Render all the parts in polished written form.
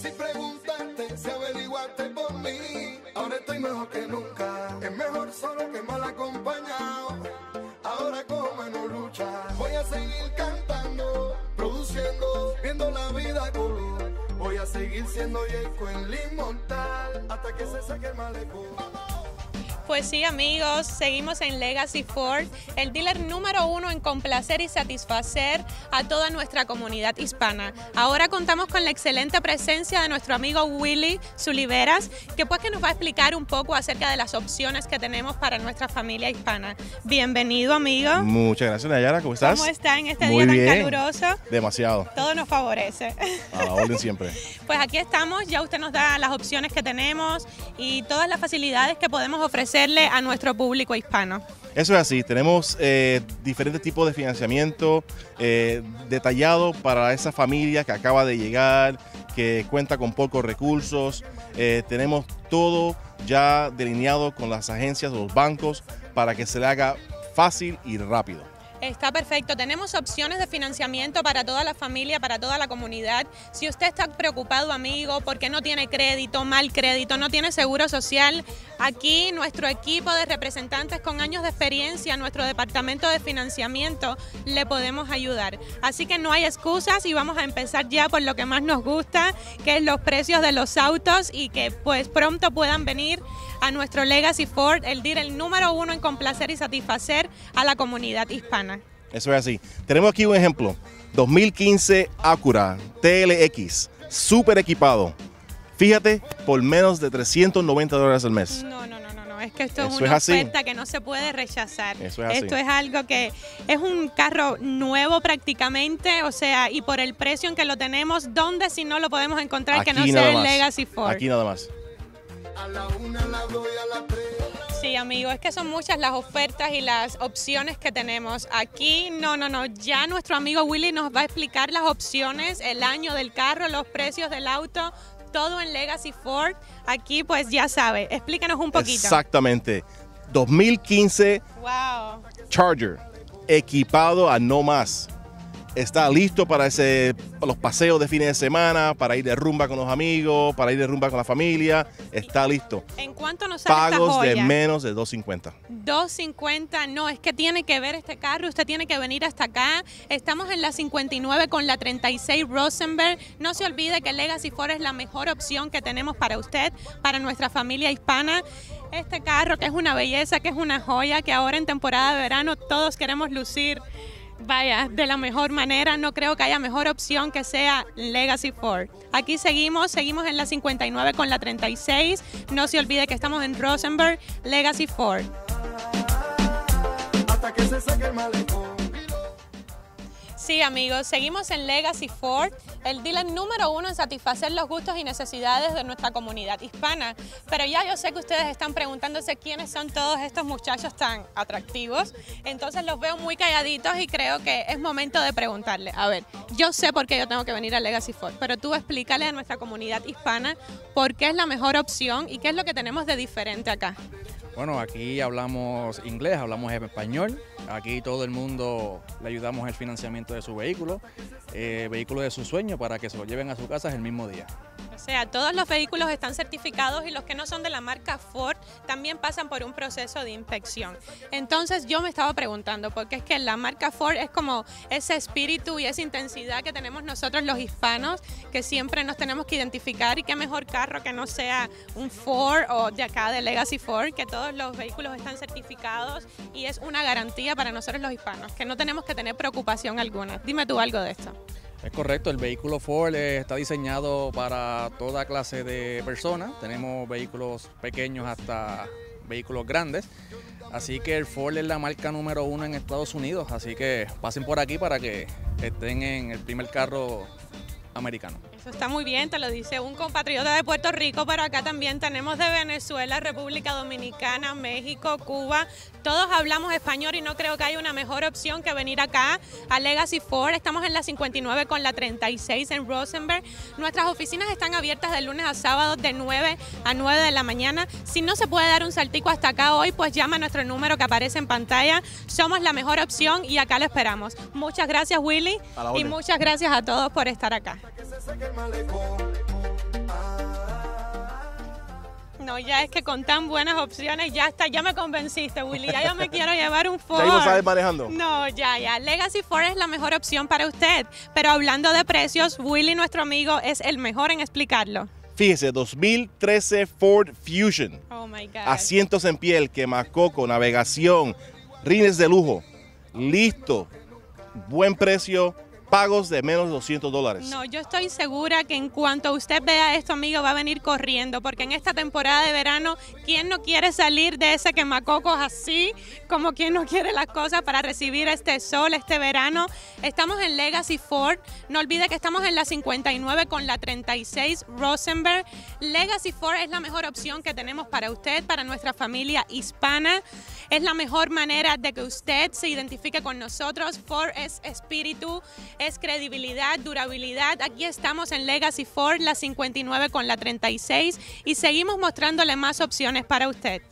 Si preguntaste, si averiguaste por mí, ahora estoy mejor que nunca. Es mejor solo que mal acompañado. Ahora como no lucha, voy a seguir cantando, produciendo, viendo la vida color. Voy a seguir siendo Yeco en el inmortal hasta que se saque el malecón. Pues sí, amigos, seguimos en Legacy Ford, el dealer número 1 en complacer y satisfacer a toda nuestra comunidad hispana. Ahora contamos con la excelente presencia de nuestro amigo Willy Zuliveras, que nos va a explicar un poco acerca de las opciones que tenemos para nuestra familia hispana. Bienvenido, amigo. Muchas gracias, Nayara. ¿Cómo estás? ¿Cómo está en este Muy día bien. tan caluroso? Demasiado. Todo nos favorece. A la orden siempre. Pues aquí estamos, ya usted nos da las opciones que tenemos y todas las facilidades que podemos ofrecerle a nuestro público hispano. Eso es así, tenemos diferentes tipos de financiamiento detallado para esa familia que acaba de llegar, que cuenta con pocos recursos. Tenemos todo ya delineado con las agencias, los bancos, para que se le haga fácil y rápido. Está perfecto. Tenemos opciones de financiamiento para toda la familia, para toda la comunidad. Si usted está preocupado, amigo, porque no tiene crédito, mal crédito, no tiene seguro social, aquí nuestro equipo de representantes con años de experiencia, nuestro departamento de financiamiento, le podemos ayudar. Así que no hay excusas y vamos a empezar ya por lo que más nos gusta, que es los precios de los autos y que pues pronto puedan venir a nuestro Legacy Ford, el dealer número 1 en complacer y satisfacer a la comunidad hispana. Eso es así. Tenemos aquí un ejemplo. 2015 Acura TLX, súper equipado. Fíjate, por menos de $390 al mes. No, es que esto es Eso una es así. oferta que no se puede rechazar. Eso es así. Esto es algo que es un carro nuevo prácticamente, o sea, y por el precio en que lo tenemos, ¿dónde si no lo podemos encontrar Aquí que no nada sea el más. Legacy Ford? Aquí nada más. A la 1, a la 2 y a la 3. Sí, amigo, es que son muchas las ofertas y las opciones que tenemos. Aquí, ya nuestro amigo Willy nos va a explicar las opciones, el año del carro, los precios del auto, todo en Legacy Ford. Aquí, pues ya sabe, explícanos un poquito. Exactamente. 2015 Wow. Charger, equipado a no más. Está listo para los paseos de fines de semana, para ir de rumba con los amigos, para ir de rumba con la familia. Está listo. ¿En cuánto nos sale esta Pagos joya? de menos de $250. $250, no, es que tiene que ver este carro, usted tiene que venir hasta acá. Estamos en la 59 con la 36 Rosenberg. No se olvide que Legacy Ford es la mejor opción que tenemos para usted, para nuestra familia hispana. Este carro que es una belleza, que es una joya, que ahora en temporada de verano todos queremos lucir. Vaya, de la mejor manera, no creo que haya mejor opción que sea Legacy Ford. Aquí seguimos en la 59 con la 36. No se olvide que estamos en Rosenberg, Legacy Ford. Hasta que se saque el malecón. Sí, amigos, seguimos en Legacy Ford, el dealer número 1 en satisfacer los gustos y necesidades de nuestra comunidad hispana. Pero ya yo sé que ustedes están preguntándose quiénes son todos estos muchachos tan atractivos. Entonces los veo muy calladitos y creo que es momento de preguntarle. A ver, yo sé por qué yo tengo que venir a Legacy Ford, pero tú explícale a nuestra comunidad hispana por qué es la mejor opción y qué es lo que tenemos de diferente acá. Bueno, aquí hablamos inglés, hablamos español. Aquí todo el mundo le ayudamos el financiamiento de su vehículo de su sueño para que se lo lleven a su casa el mismo día. O sea, todos los vehículos están certificados y los que no son de la marca Ford también pasan por un proceso de inspección. Entonces yo me estaba preguntando, porque es que la marca Ford es como ese espíritu y esa intensidad que tenemos nosotros los hispanos, que siempre nos tenemos que identificar, y qué mejor carro que no sea un Ford o de acá de Legacy Ford, que todos los vehículos están certificados y es una garantía para nosotros los hispanos, que no tenemos que tener preocupación alguna. Dime tú algo de esto. Es correcto, el vehículo Ford está diseñado para toda clase de personas. Tenemos vehículos pequeños hasta vehículos grandes. Así que el Ford es la marca número 1 en Estados Unidos. Así que pasen por aquí para que estén en el primer carro americano. Eso está muy bien, te lo dice un compatriota de Puerto Rico, pero acá también tenemos de Venezuela, República Dominicana, México, Cuba. Todos hablamos español y no creo que haya una mejor opción que venir acá a Legacy Ford. Estamos en la 59 con la 36 en Rosenberg. Nuestras oficinas están abiertas de lunes a sábado de 9 a 9 de la mañana. Si no se puede dar un saltico hasta acá hoy, pues llama a nuestro número que aparece en pantalla. Somos la mejor opción y acá lo esperamos. Muchas gracias, Willy, y muchas gracias a todos por estar acá. Que se saque el malecón. No, ya es que con tan buenas opciones ya está, ya me convenciste, Willy. Ya yo me quiero llevar un Ford. ¿Ya iba a saber manejando? No, ya. Legacy Ford es la mejor opción para usted. Pero hablando de precios, Willy, nuestro amigo, es el mejor en explicarlo. Fíjese, 2013 Ford Fusion. Oh my God. Asientos en piel, quemacoco, navegación, rines de lujo. Listo. Buen precio. Pagos de menos de $200. No, yo estoy segura que en cuanto usted vea esto, amigo, va a venir corriendo, porque en esta temporada de verano, ¿quién no quiere salir de ese quemacocos así, como quien no quiere las cosas para recibir este sol, este verano? Estamos en Legacy Ford, no olvide que estamos en la 59 con la 36 Rosenberg. Legacy Ford es la mejor opción que tenemos para usted, para nuestra familia hispana. Es la mejor manera de que usted se identifique con nosotros. Ford es espíritu, es credibilidad, durabilidad. Aquí estamos en Legacy Ford, la 59 con la 36 y seguimos mostrándole más opciones para usted.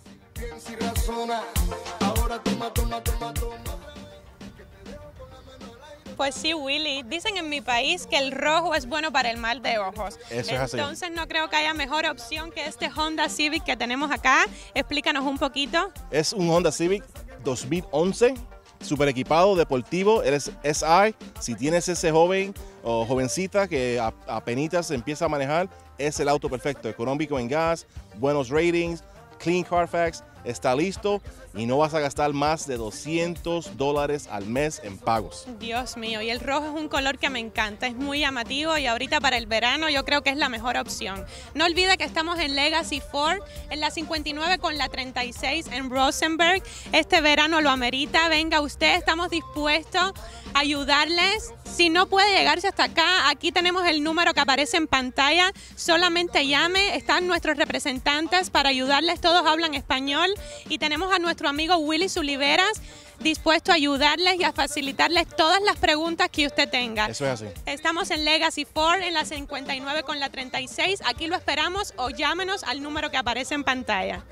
Pues sí, Willy, dicen en mi país que el rojo es bueno para el mal de ojos. Eso es así. Entonces no creo que haya mejor opción que este Honda Civic que tenemos acá. Explícanos un poquito. Es un Honda Civic 2011, super equipado, deportivo, eres SI. Si tienes ese joven o jovencita que apenitas empieza a manejar, es el auto perfecto. Económico en gas, buenos ratings, clean Carfax, está listo y no vas a gastar más de $200 al mes en pagos. Dios mío, y el rojo es un color que me encanta, es muy llamativo y ahorita para el verano yo creo que es la mejor opción. No olvide que estamos en Legacy Ford, en la 59 con la 36 en Rosenberg. Este verano lo amerita, venga usted, estamos dispuestos a ayudarles. Si no puede llegarse hasta acá, aquí tenemos el número que aparece en pantalla, solamente llame, están nuestros representantes para ayudarles, todos hablan español y tenemos a nuestro amigo Willy Suliveras dispuesto a ayudarles y a facilitarles todas las preguntas que usted tenga. Eso es así. Estamos en Legacy Ford en la 59 con la 36, aquí lo esperamos o llámenos al número que aparece en pantalla.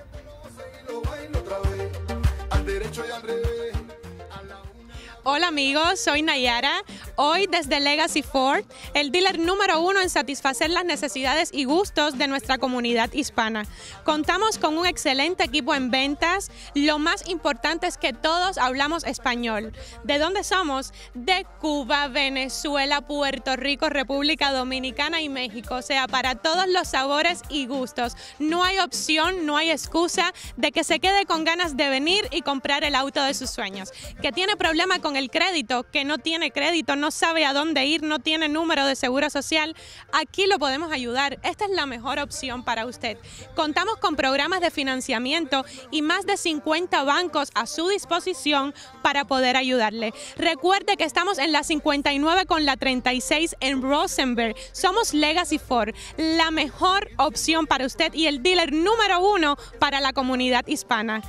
Hola amigos, soy Nayara. Hoy desde Legacy Ford, el dealer número 1 en satisfacer las necesidades y gustos de nuestra comunidad hispana. Contamos con un excelente equipo en ventas. Lo más importante es que todos hablamos español. ¿De dónde somos? De Cuba, Venezuela, Puerto Rico, República Dominicana y México. O sea, para todos los sabores y gustos. No hay opción, no hay excusa de que se quede con ganas de venir y comprar el auto de sus sueños. Que tiene problema con el crédito, que no tiene crédito, no sabe a dónde ir, no tiene número de seguro social, aquí lo podemos ayudar. Esta es la mejor opción para usted. Contamos con programas de financiamiento y más de 50 bancos a su disposición para poder ayudarle. Recuerde que estamos en la 59 con la 36 en Rosenberg. Somos Legacy Ford, la mejor opción para usted y el dealer número 1 para la comunidad hispana.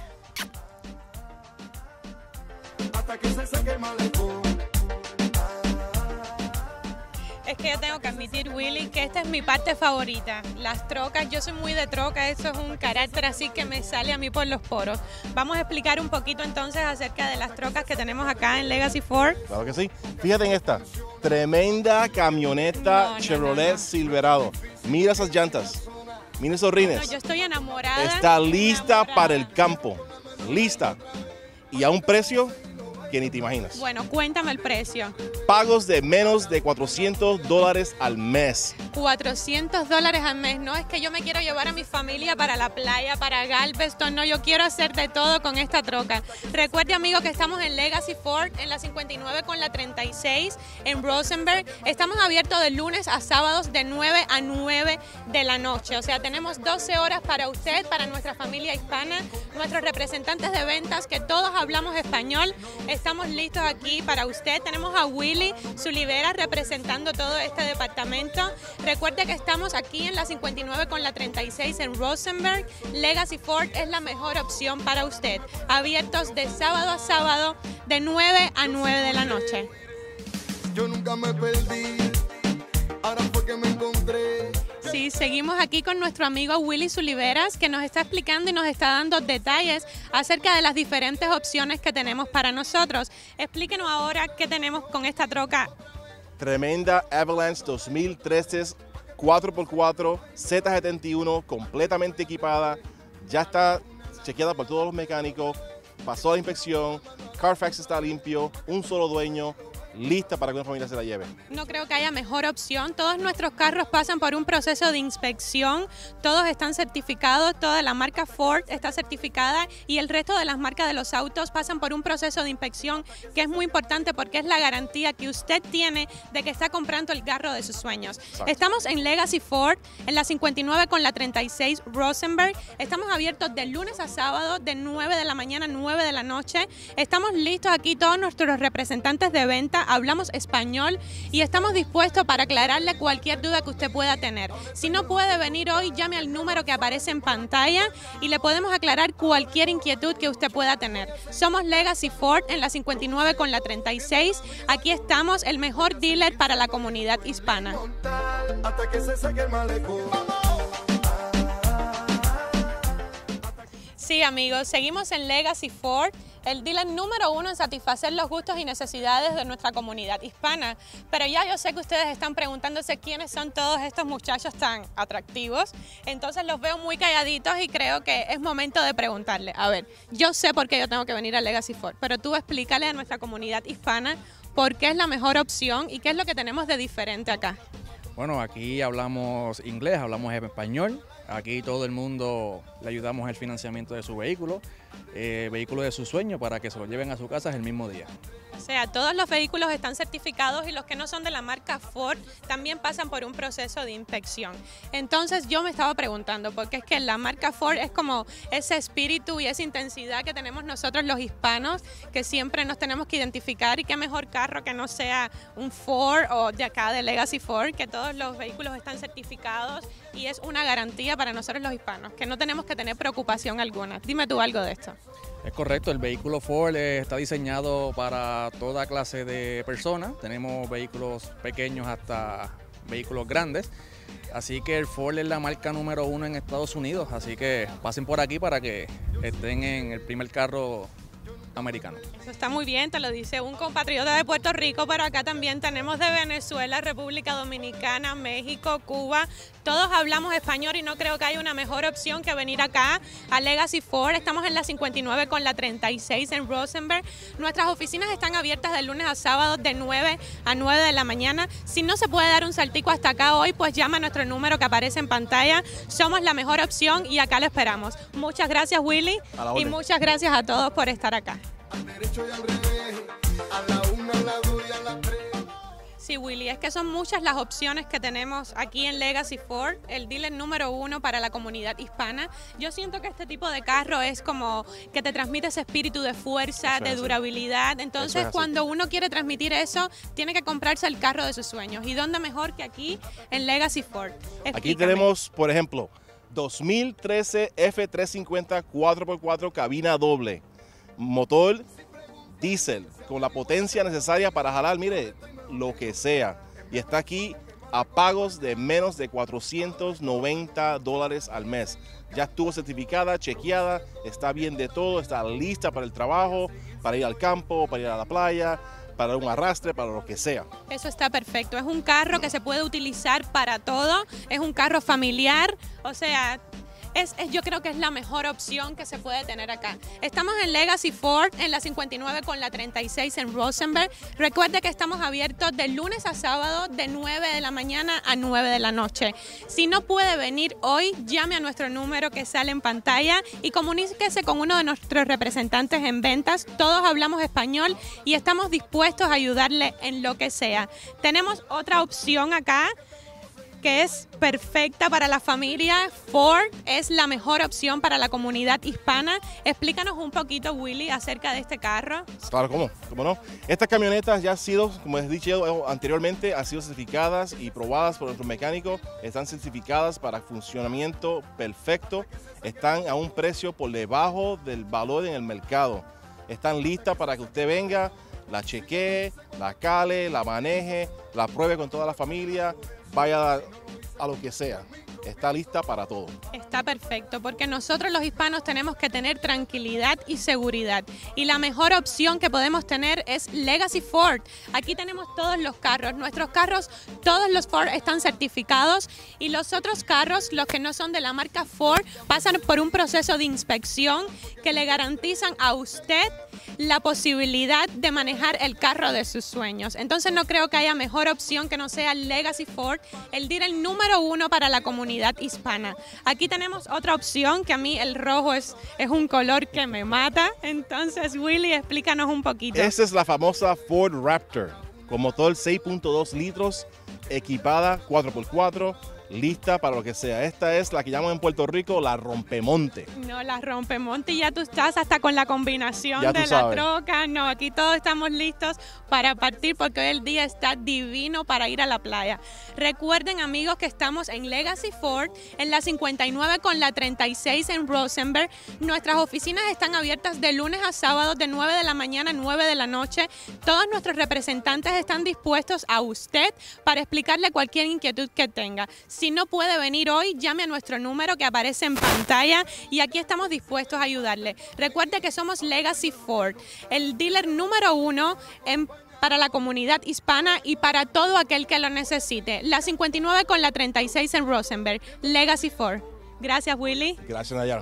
Hasta que se seque el malecón. Es que yo tengo que admitir, Willy, que esta es mi parte favorita, las trocas. Yo soy muy de troca, eso es un carácter así que me sale a mí por los poros. Vamos a explicar un poquito entonces acerca de las trocas que tenemos acá en Legacy Ford. Claro que sí. Fíjate en esta. Tremenda camioneta Chevrolet Silverado. Mira esas llantas. Mira esos rines. No, yo estoy enamorada. Está lista para el campo. Lista. Y a un precio que ni te imaginas. Bueno, cuéntame el precio. Pagos de menos de $400 al mes. $400 al mes. No es que yo me quiero llevar a mi familia para la playa, para Galveston. No, yo quiero hacer de todo con esta troca. Recuerde, amigo, que estamos en Legacy Ford, en la 59 con la 36, en Rosenberg. Estamos abiertos de lunes a sábados de 9 a 9 de la noche. O sea, tenemos 12 horas para usted, para nuestra familia hispana, nuestros representantes de ventas, que todos hablamos español. Estamos listos aquí para usted. Tenemos a Willy Suliveras representando todo este departamento. Recuerde que estamos aquí en la 59 con la 36 en Rosenberg. Legacy Ford es la mejor opción para usted. Abiertos de sábado a sábado de 9 a 9 de la noche. Yo nunca me perdí, ahora fue que me encontré. Sí, seguimos aquí con nuestro amigo Willy Suliveras, que nos está explicando y nos está dando detalles acerca de las diferentes opciones que tenemos para nosotros. Explíquenos ahora qué tenemos con esta troca. Tremenda Avalanche 2013 4x4, Z71, completamente equipada, ya está chequeada por todos los mecánicos, pasó la inspección, Carfax está limpio, un solo dueño, lista para que una familia se la lleve. No creo que haya mejor opción. Todos nuestros carros pasan por un proceso de inspección, todos están certificados, toda la marca Ford está certificada y el resto de las marcas de los autos pasan por un proceso de inspección que es muy importante porque es la garantía que usted tiene de que está comprando el carro de sus sueños. Exacto. Estamos en Legacy Ford, en la 59 con la 36 Rosenberg. Estamos abiertos de lunes a sábado, de 9 de la mañana a 9 de la noche. Estamos listos aquí, todos nuestros representantes de venta, hablamos español y estamos dispuestos para aclararle cualquier duda que usted pueda tener. Si no puede venir hoy, llame al número que aparece en pantalla y le podemos aclarar cualquier inquietud que usted pueda tener. Somos Legacy Ford en la 59 con la 36. Aquí estamos, el mejor dealer para la comunidad hispana. Hasta que se seque el malecón. Sí, amigos, seguimos en Legacy Ford, el dealer número 1 en satisfacer los gustos y necesidades de nuestra comunidad hispana. Pero ya yo sé que ustedes están preguntándose quiénes son todos estos muchachos tan atractivos, entonces los veo muy calladitos y creo que es momento de preguntarle. A ver, yo sé por qué yo tengo que venir a Legacy Ford, pero tú explícale a nuestra comunidad hispana por qué es la mejor opción y qué es lo que tenemos de diferente acá. Bueno, aquí hablamos inglés, hablamos español. Aquí todo el mundo le ayudamos en el financiamiento de su vehículo, vehículo de su sueño para que se lo lleven a su casa el mismo día. O sea, todos los vehículos están certificados y los que no son de la marca Ford también pasan por un proceso de inspección. Entonces yo me estaba preguntando, porque es que la marca Ford es como ese espíritu y esa intensidad que tenemos nosotros los hispanos, que siempre nos tenemos que identificar, y qué mejor carro que no sea un Ford o de acá de Legacy Ford, que todos los vehículos están certificados y es una garantía para nosotros los hispanos, que no tenemos que tener preocupación alguna. Dime tú algo de esto. Es correcto, el vehículo Ford está diseñado para toda clase de personas. Tenemos vehículos pequeños hasta vehículos grandes. Así que el Ford es la marca número 1 en Estados Unidos. Así que pasen por aquí para que estén en el primer carro americano. Eso está muy bien, te lo dice un compatriota de Puerto Rico, pero acá también tenemos de Venezuela, República Dominicana, México, Cuba. Todos hablamos español y no creo que haya una mejor opción que venir acá a Legacy Ford. Estamos en la 59 con la 36 en Rosenberg. Nuestras oficinas están abiertas de lunes a sábado de 9 a 9 de la mañana. Si no se puede dar un saltico hasta acá hoy, pues llama a nuestro número que aparece en pantalla. Somos la mejor opción y acá lo esperamos. Muchas gracias, Willy, y muchas gracias a todos por estar acá. Al derecho y al revés, a la una, a la dos y a la tres. Sí, Willy, es que son muchas las opciones que tenemos aquí en Legacy Ford, el dealer número 1 para la comunidad hispana. Yo siento que este tipo de carro es como que te transmite ese espíritu de fuerza, de durabilidad. Entonces, cuando uno quiere transmitir eso, tiene que comprarse el carro de sus sueños. ¿Y dónde mejor que aquí en Legacy Ford? Explícame. Aquí tenemos, por ejemplo, 2013 F350 4x4 cabina doble, motor diésel con la potencia necesaria para jalar, mire, lo que sea. Y está aquí a pagos de menos de $490 al mes. Ya estuvo certificada, chequeada, está bien de todo, está lista para el trabajo, para ir al campo, para ir a la playa, para un arrastre, para lo que sea. Eso está perfecto. Es un carro que se puede utilizar para todo. Es un carro familiar. O sea, yo creo que es la mejor opción que se puede tener acá. Estamos en Legacy Ford, en la 59 con la 36 en Rosenberg. Recuerde que estamos abiertos de lunes a sábado de 9 de la mañana a 9 de la noche. Si no puede venir hoy, llame a nuestro número que sale en pantalla y comuníquese con uno de nuestros representantes en ventas. Todos hablamos español y estamos dispuestos a ayudarle en lo que sea. Tenemos otra opción acá que es perfecta para la familia. Ford es la mejor opción para la comunidad hispana. Explícanos un poquito, Willy, acerca de este carro. Claro, ¿cómo no? Estas camionetas ya han sido, como les he dicho anteriormente, han sido certificadas y probadas por nuestros mecánicos. Están certificadas para funcionamiento perfecto. Están a un precio por debajo del valor en el mercado. Están listas para que usted venga, la chequee, la cale, la maneje, la pruebe con toda la familia, vaya a lo que sea. está lista para todo. Está perfecto, porque nosotros los hispanos tenemos que tener tranquilidad y seguridad. Y la mejor opción que podemos tener es Legacy Ford. Aquí tenemos todos los carros. Nuestros carros, todos los Ford están certificados y los otros carros, los que no son de la marca Ford, pasan por un proceso de inspección que le garantizan a usted la posibilidad de manejar el carro de sus sueños. Entonces no creo que haya mejor opción que no sea Legacy Ford, el dealer número 1 para la comunidad hispana. Aquí tenemos otra opción, que a mí el rojo es un color que me mata. Entonces, Willy, explícanos un poquito. Esa es la famosa Ford Raptor, con motor 6.2 litros, equipada 4x4, lista para lo que sea. Esta es la que llaman en Puerto Rico la rompemonte. No, la rompemonte, ya tú estás hasta con la combinación Ya de tú la sabes. troca. No, aquí todos estamos listos para partir porque hoy el día está divino para ir a la playa. Recuerden, amigos, que estamos en Legacy Ford, en la 59 con la 36 en Rosenberg. Nuestras oficinas están abiertas de lunes a sábado de 9 de la mañana a 9 de la noche. Todos nuestros representantes están dispuestos a usted para explicarle cualquier inquietud que tenga. Si no puede venir hoy, llame a nuestro número que aparece en pantalla y aquí estamos dispuestos a ayudarle. Recuerde que somos Legacy Ford, el dealer número 1 para la comunidad hispana y para todo aquel que lo necesite. La 59 con la 36 en Rosenberg, Legacy Ford. Gracias, Willy. Gracias, Nayara.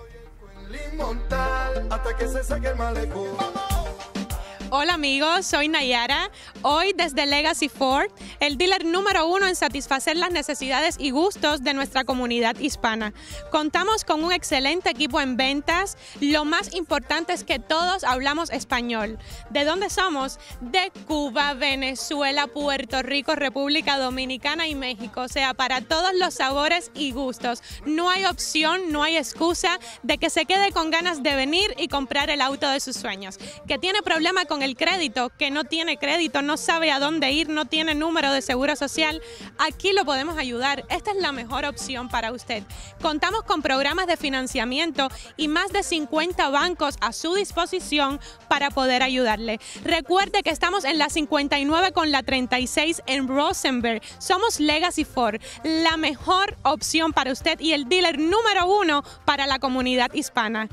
Mortal, hasta que se saque el malecón. Hola amigos, soy Nayara, hoy desde Legacy Ford, el dealer número 1 en satisfacer las necesidades y gustos de nuestra comunidad hispana. Contamos con un excelente equipo en ventas, lo más importante es que todos hablamos español. ¿De dónde somos? De Cuba, Venezuela, Puerto Rico, República Dominicana y México, o sea, para todos los sabores y gustos. No hay opción, no hay excusa de que se quede con ganas de venir y comprar el auto de sus sueños. Que tiene problema con el crédito, que no tiene crédito, no sabe a dónde ir, no tiene número de seguro social, aquí lo podemos ayudar. Esta es la mejor opción para usted. Contamos con programas de financiamiento y más de 50 bancos a su disposición para poder ayudarle. Recuerde que estamos en la 59 con la 36 en Rosenberg. Somos Legacy Ford, la mejor opción para usted y el dealer número 1 para la comunidad hispana.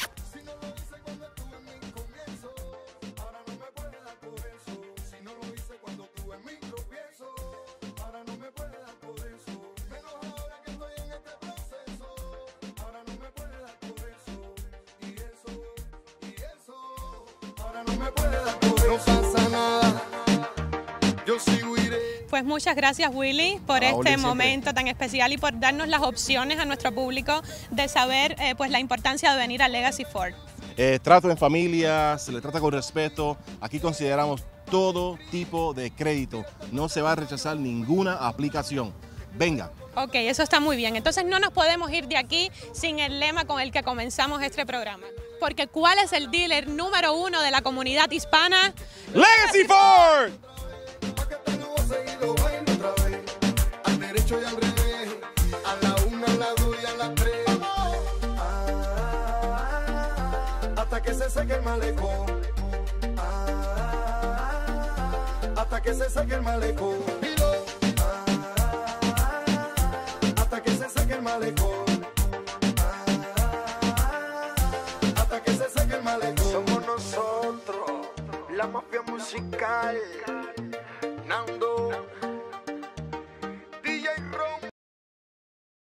No pasa nada, yo sigo iré. Pues muchas gracias, Willy, por Oli, este siempre. momento tan especial y por darnos las opciones a nuestro público de saber pues la importancia de venir a Legacy Ford. Trato en familia, se le trata con respeto. Aquí consideramos todo tipo de crédito. No se va a rechazar ninguna aplicación. Venga. Ok, eso está muy bien. Entonces no nos podemos ir de aquí sin el lema con el que comenzamos este programa. Porque ¿cuál es el dealer número 1 de la comunidad hispana? ¡Legacy Ford! Pa' que te nuevo seguido bailo otra vez. Al derecho y al revés. A la 1, a la 2 y a la 3. Hasta que se seque el malecón. Hasta que se seque el malecón. Hasta que se seque el malecón. Hasta que se seque el malecón. Somos nosotros, la mafia musical.